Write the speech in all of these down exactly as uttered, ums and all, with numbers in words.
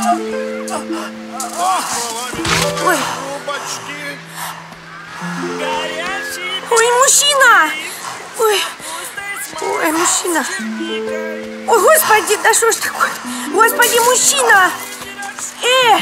Ой. Ой, мужчина! Ой, ой, мужчина! Ой, господи, да что ж такое? Господи, мужчина! Э!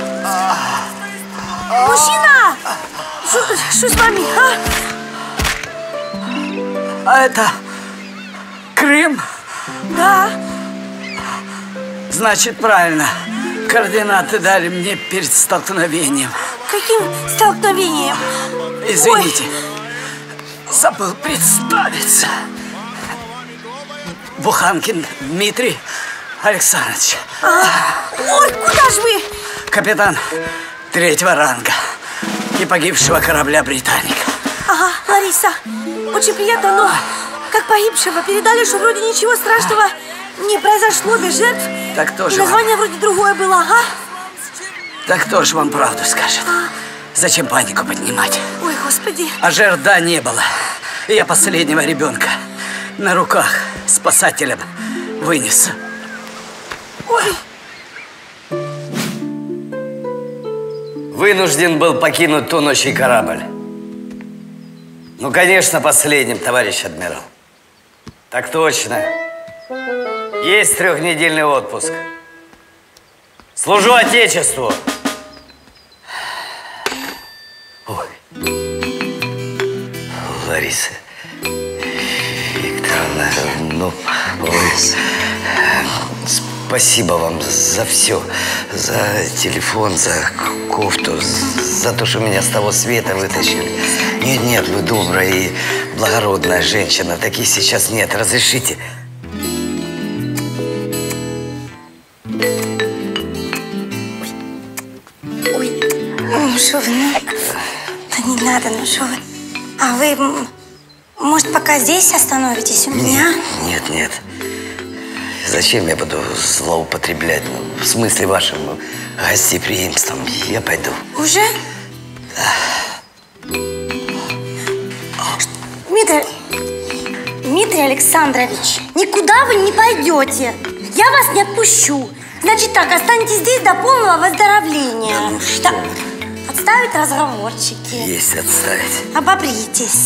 Мужчина! Что с вами, а? А это Крым? Да. Значит, правильно. Координаты дали мне перед столкновением. Каким столкновением? Извините, Ой. забыл представиться. Буханкин Дмитрий Александрович. А, ой, куда же вы? Капитан третьего ранга и погибшего корабля «Британик». Ага, Лариса, очень приятно, но как погибшего передали, что вроде ничего страшного не произошло, без жертв. Так тоже. И название вам... вроде другое было, ага. Так кто же вам правду скажет? А? Зачем панику поднимать? Ой, господи. А жертв, да, не было. И я последнего ребенка на руках спасателем вынес. Ой. Вынужден был покинуть тонущий корабль. Ну, конечно, последним, товарищ адмирал. Так точно. Есть трехнедельный отпуск. Служу Отечеству. Ой. Лариса Викторовна, ну, ой. Спасибо вам за все. За телефон, за кофту, за то, что меня с того света вытащили. Нет, нет, вы добрая и благородная женщина. Таких сейчас нет. Разрешите? Ой, ну что вы, ну, да не надо, ну что вы. А вы, может, пока здесь остановитесь у меня? Нет, нет, нет. Зачем я буду злоупотреблять? Ну, в смысле вашим гостеприимством. Я пойду. Уже? Да. Дмитрий, Дмитрий Александрович, никуда вы не пойдете. Я вас не отпущу. Значит так, останетесь здесь до полного выздоровления. Да, ну что? Да. Отставить разговорчики. Есть отставить. Обопритесь.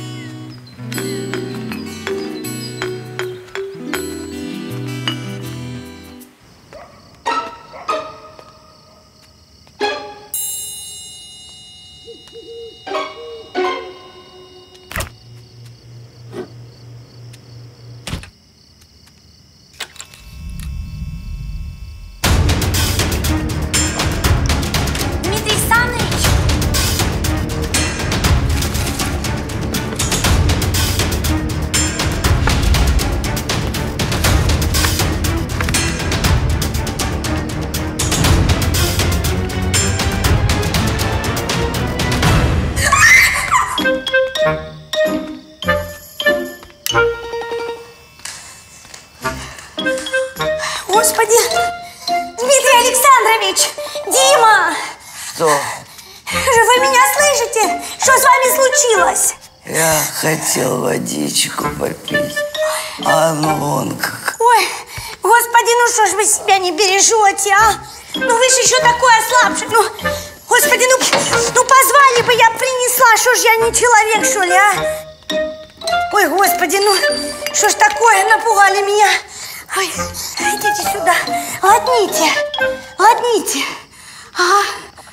Господи! Дмитрий Александрович! Дима! Что? Вы меня слышите? Что с вами случилось? Я хотел водичку попить. А ну вон как. Ой, господи, ну что ж вы себя не бережете, а? Ну вы же еще такой ослабший. Ну, господи, ну, ну позвали бы, я принесла. Что ж я не человек, что ли, а? Ой, господи, ну, что ж такое, напугали меня. Ой, идите сюда. Глотните, глотните. Ага.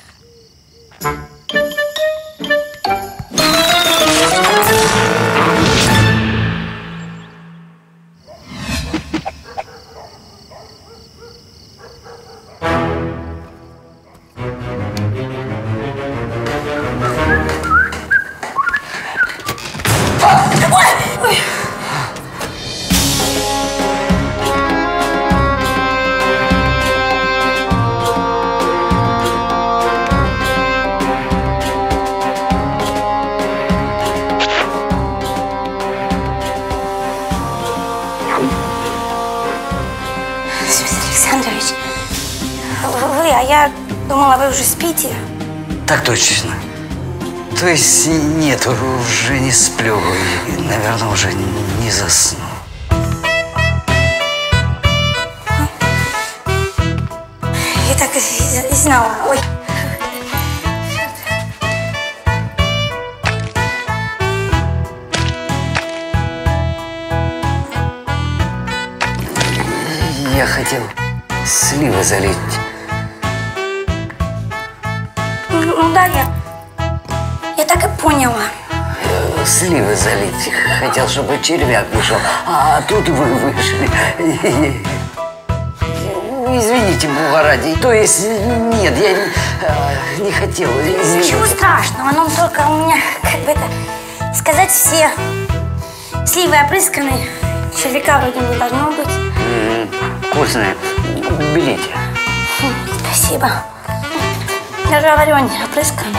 Александрович, вы, а я думала, вы уже спите. Так точно. То есть нет, уже не сплю и, наверное, уже не засну. знала. Ой. Я хотел сливы залить. Ну да, я... Я так и поняла. Сливы залить. Хотел, чтобы червяк вышел. А тут вы вышли. Извините, Бога ради. То есть, нет, я не, не хотел. Извините. Ничего страшного. Ну, только у меня, как бы это сказать, все сливы опрысканы. Червяка вроде не должно быть. Mm, вкусные. Берите. Спасибо. Я же говорю, они опрысканы.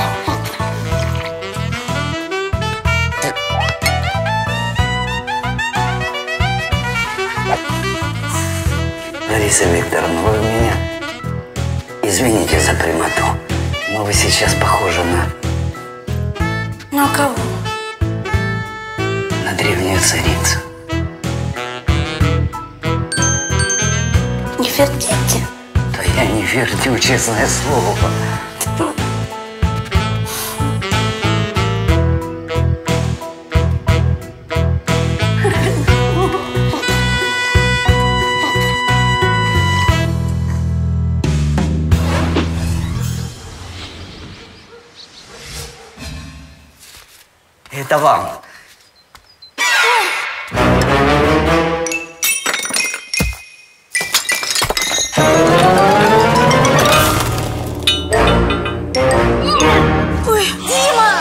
Лариса Викторовна, вы меня извините за прямоту, но вы сейчас похожи на... На кого? На древнюю царицу. Не вертите. Да я не вертю, честное слово. Это вам. Ой, Дима!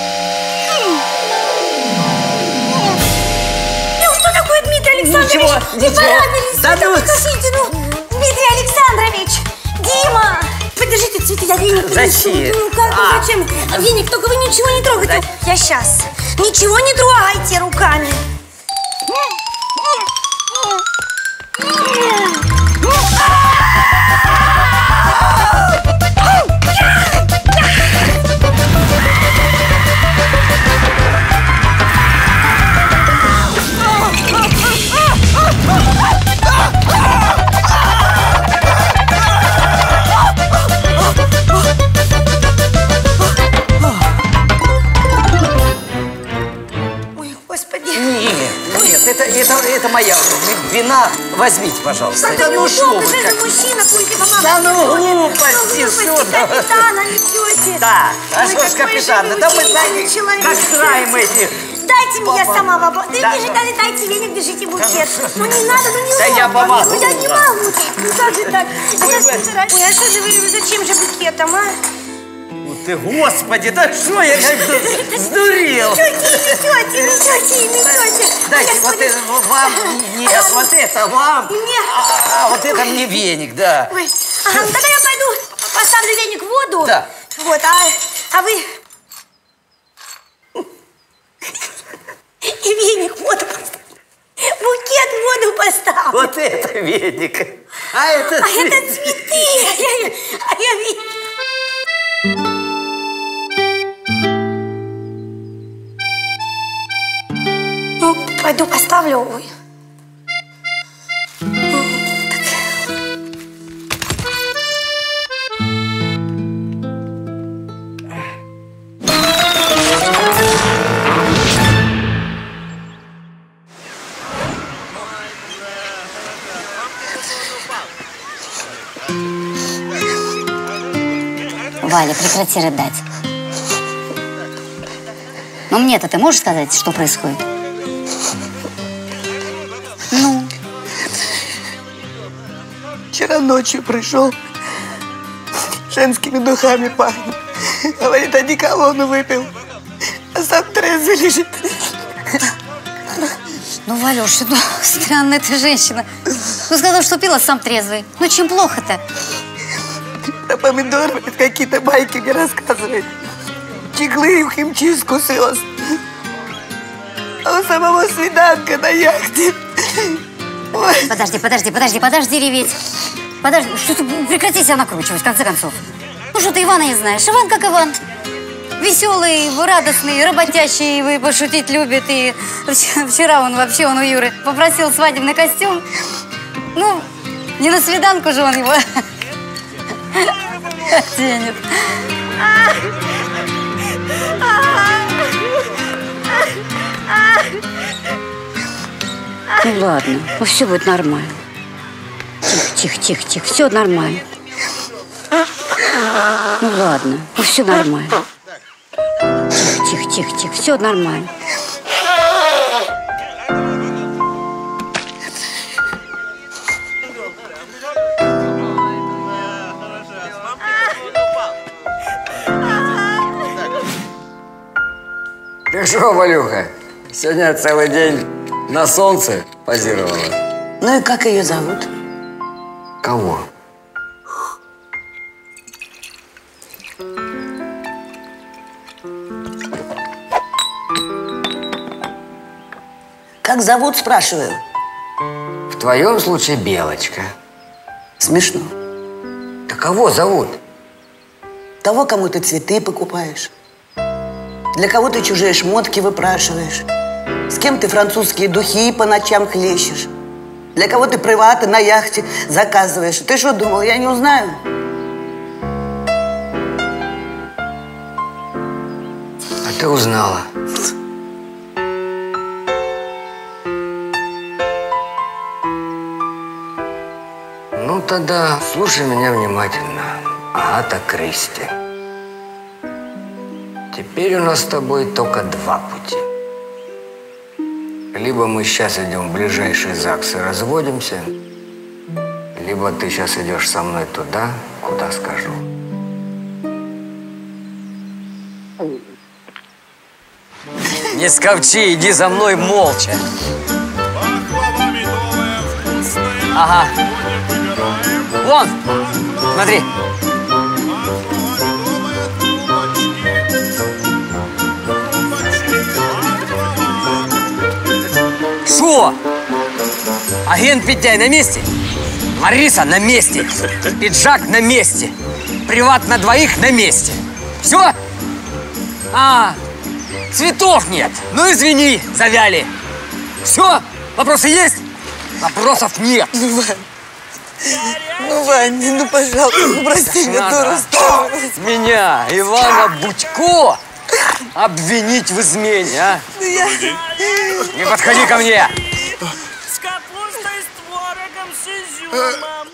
Ну что такое, Дмитрий Александрович? Ничего, Не ничего. порадовались? Да ну... Покажите, ну, Дмитрий Александрович! Дима! Подержите цветы, я веник принесу. Зачем? Ну как, ну, А. зачем? Веник, только вы ничего не трогайте. Я сейчас. Ничего не трогайте руками. Это, это, это моя вина. Возьмите, пожалуйста. Это ну что вы, же как... мужчина, будете помогать. Да ну, глупости, ну, что да. Капитана не тете. Да, а Ой, что ж капитана? Да мы сами как знаем эти... Дайте мне, я сама баба. Да, Да. держи, дайте, дайте веник, держите букет. Ну не надо, ну не Да я помогу. Ну я не могу. Ну как же так? А Вы- сейчас вы- собирать. Ой, а что же вы, зачем же букетом, а? Ты, господи, да что я как-то сдурел. Тети, не тети, не тети, не тети. Дайте вот это вам, нет, вот это вам, Мне. а, а вот это мне веник, да. Ой, ага, тогда я пойду поставлю веник в воду. Да. Вот, а, а вы... И веник в воду поставлю. Букет в воду поставлю. Вот это веник, а это А цветы. это цветы. А я, а я веник. Ну, пойду поставлю. Ой. Валя, прекрати рыдать. Но мне-то ты можешь сказать, что происходит? Ну? Вчера ночью пришел, женскими духами пахнет. Говорит, одеколону выпил, а сам трезвый лежит. Ну, Валюша, ну, странная ты женщина. Ну, сказал, что пила, сам трезвый. Ну, чем плохо-то? Про помидоры какие-то байки мне рассказывает. Чеглы в химчистку свез. А у самого свиданка на яхте. Ой. Подожди, подожди, подожди, подожди реветь. Подожди, что ты, прекрати себя накручивать, в конце концов. Ну, что ты Ивана не знаешь? Иван как Иван. Веселый, радостный, работящий, и пошутить любит. И вчера он вообще, он у Юры попросил свадебный костюм. Ну, не на свиданку же он его. Денег. Ну ладно, ну все будет нормально. Тихо, тихо, тихо, тихо, все нормально. Ну ладно, ну все нормально. Тихо, тихо, тихо, тихо, все нормально. Ты что, Валюха, сегодня целый день на солнце позировала? Ну и как ее зовут? Кого? Как зовут, спрашиваю? В твоем случае Белочка. Смешно. Да кого зовут? Того, кому ты цветы покупаешь. Для кого ты чужие шмотки выпрашиваешь. С кем ты французские духи по ночам хлещешь. Для кого ты приваты на яхте заказываешь. Ты что думал, я не узнаю? А ты узнала. Ну тогда слушай меня внимательно, Агата Кристи. Теперь у нас с тобой только два пути. Либо мы сейчас идем в ближайший ЗАГС и разводимся, либо ты сейчас идешь со мной туда, куда скажу. Не сковчи, иди за мной молча. Ага. Вон, смотри. Шо? Агент Петяй на месте? Лариса на месте. Пиджак на месте. Приват на двоих на месте. Все? А, цветов нет. Ну извини, завяли. Все? Вопросы есть? Вопросов нет. Ну, Вань, ну, Вань, ну, пожалуйста, ну, прости меня, дура старая. Меня, Ивана Будько, обвинить в измене, а? Ну, я... Не подходи ко мне. С капустой, с творогом, с изюмом.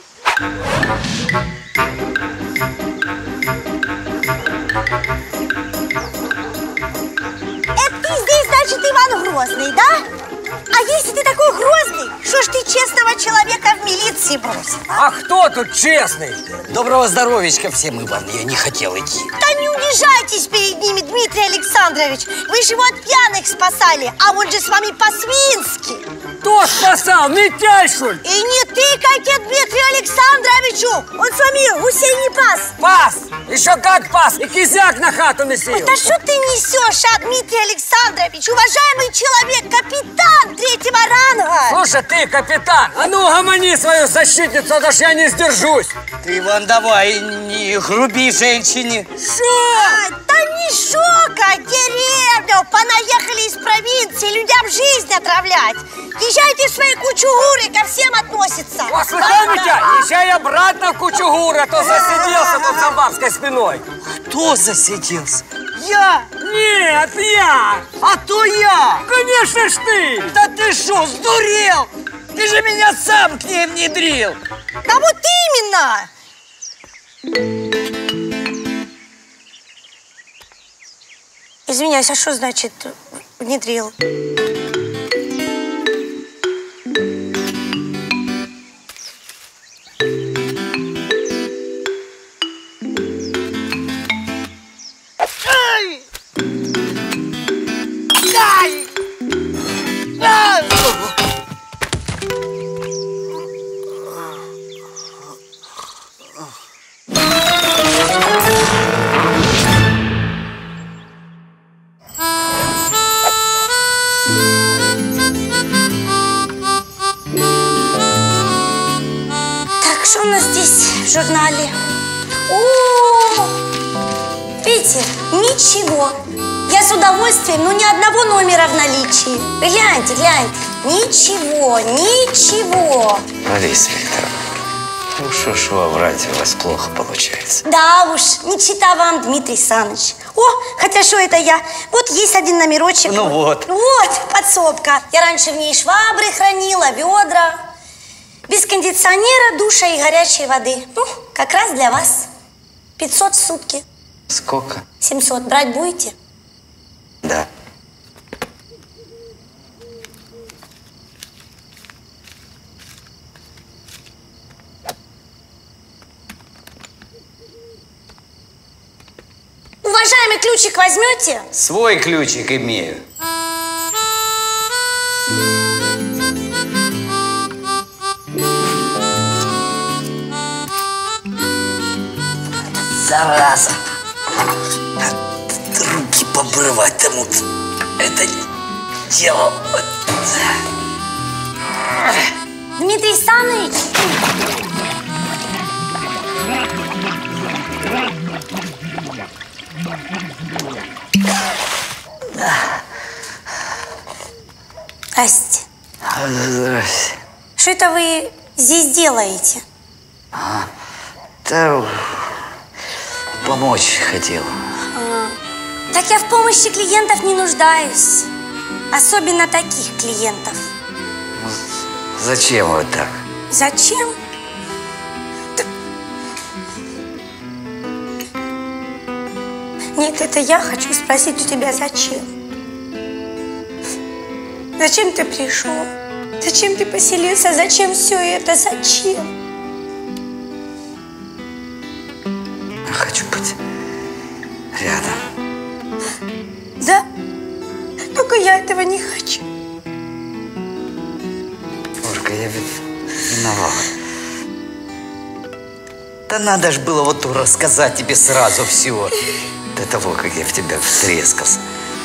Это ты здесь, значит, Иван Грозный, да? А если ты такой грозный, что ж ты честного человека в милиции бросил? А кто тут честный? Доброго здоровичка всем, Иван, я не хотел идти. Да не унижайтесь перед ними, Дмитрий Александрович. Вы же его от пьяных спасали, а он же с вами по-свински. Кто спасал? Митяй, что ли? И не тыкайте Дмитрию Александровичу. Он с вами гусей не пас. Пас! Еще как пас! И кизяк на хату месил. Да что ты несешь, а, Дмитрий Александрович? Уважаемый человек, капитан третьего ранга. Слушай, ты, капитан, а ну гомони свою защитницу, а то ж я не сдержусь. Ты, Иван, давай, не груби женщине. А, да не шока, деревню. Понаехали из провинции людям жизнь отравлять. Езжайте в свои кучугуры, ко всем относится. О, слыхал, Митя? Езжай обратно в кучугур, а то засиделся тут за бабской спиной. Кто засиделся? Я? Нет, я! А то я! Конечно ж ты! Да ты что, сдурел? Ты же меня сам к ней внедрил! Да вот именно! Извиняюсь, а что значит внедрил? Так, что у нас здесь в журнале? О, видите, ничего. Я с удовольствием, но ни одного номера в наличии. Гляньте, гляньте. Ничего, ничего. Лариса Викторовна, Ну, шо-шо, врать у вас плохо получается. Да уж, не чита вам, Дмитрий Саныч. О, хотя что это я? Вот есть один номерочек. Ну вот. Вот, подсобка. Я раньше в ней швабры хранила, ведра. Без кондиционера, душа и горячей воды. Ну, как раз для вас. пятьсот в сутки. Сколько? семьсот. Брать будете? Да. Уважаемый, ключик возьмете? Свой ключик имею. Зараза. Руки побрывать тому это дело. Дмитрий Саныч! Здрасте. Здрасте. Что это вы здесь делаете? А, да, помочь хотел. А, так я в помощи клиентов не нуждаюсь. Особенно таких клиентов. Зачем вы так? Зачем? Да... Нет, это я хочу спросить у тебя, зачем? Зачем ты пришел? Зачем ты поселился? Зачем все это? Зачем? Я хочу быть рядом. Да? Только я этого не хочу. Олежка, я ведь виноват. Да надо ж было вот рассказать тебе сразу все. До того, как я в тебя втрескался.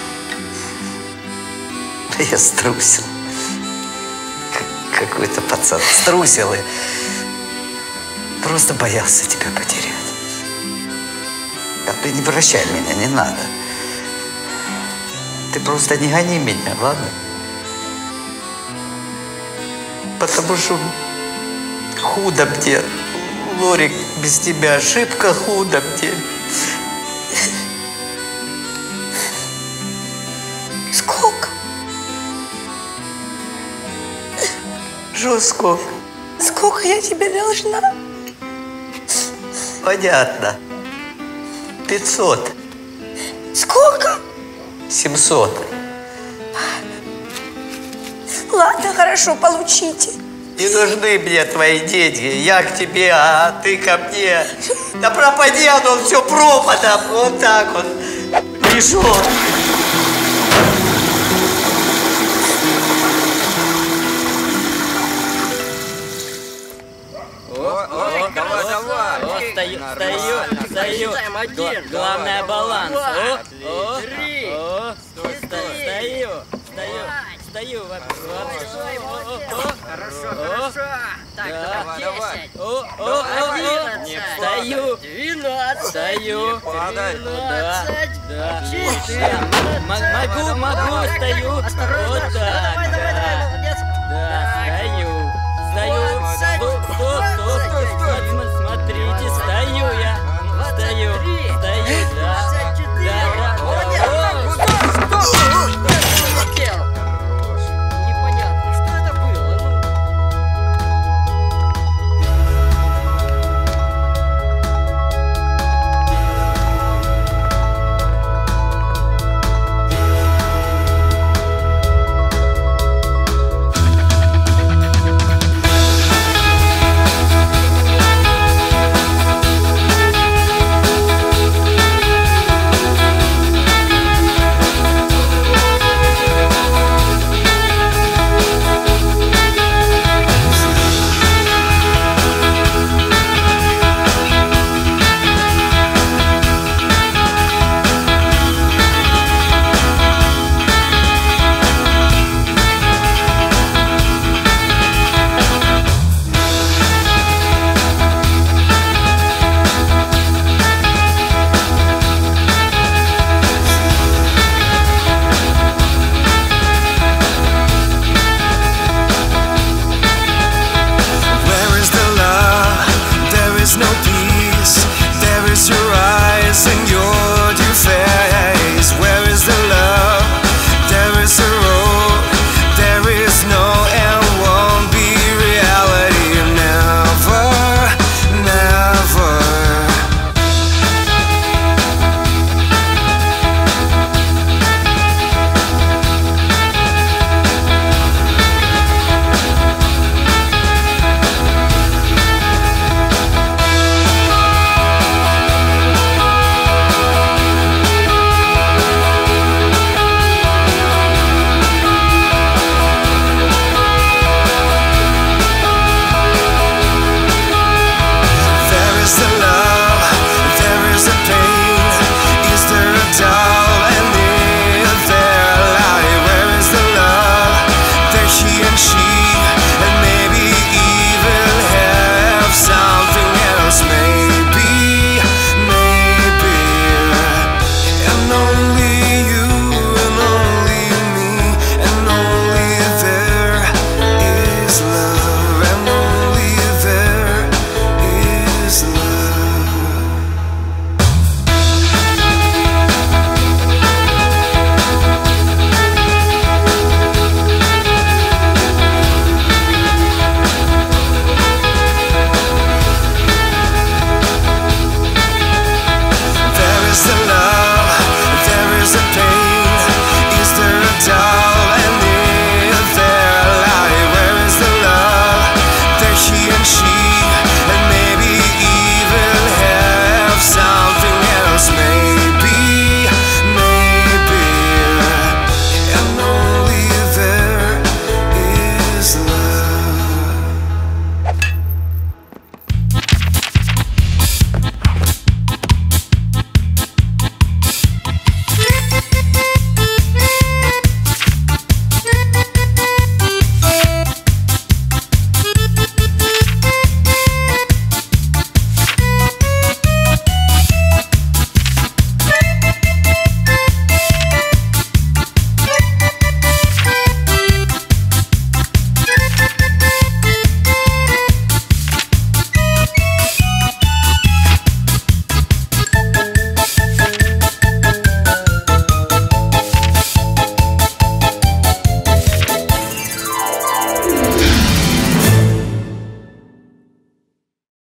Я струсил. Как какой-то пацан струсил и просто боялся тебя потерять. А ты не прощай меня, не надо. Ты просто не гони меня, ладно? Потому что худо мне, Лорик, без тебя, шибко худо мне. Сколько? Что сколько? Сколько я тебе должна? Понятно. Пятьсот. Сколько? Семьсот. Ладно, хорошо, получите. Не нужны мне твои деньги. Я к тебе, а ты ко мне. Да пропади оно все пропадом. Вот так вот. Пришел. Давай, давай. О, стою, стою, стою. Гла- Главное баланс. О, о, три. О, стою, стою, стою. Хорошо, хорошо. Так, давай, давай. О, о, о, стою. Двенадцать. Стою. Да, да. Могу, могу, стою. Вот так. Да, стою. Стою.